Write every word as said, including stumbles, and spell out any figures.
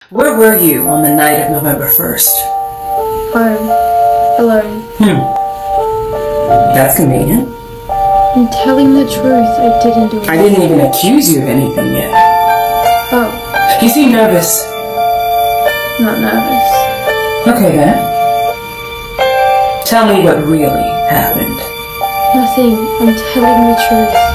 Where were you on the night of November first? Home. Alone. Hmm. That's convenient. I'm telling the truth, I didn't do it. I didn't even accuse you of anything yet. Oh. You seem nervous. Not nervous. Okay then. Tell me what really happened. Nothing. I'm telling the truth.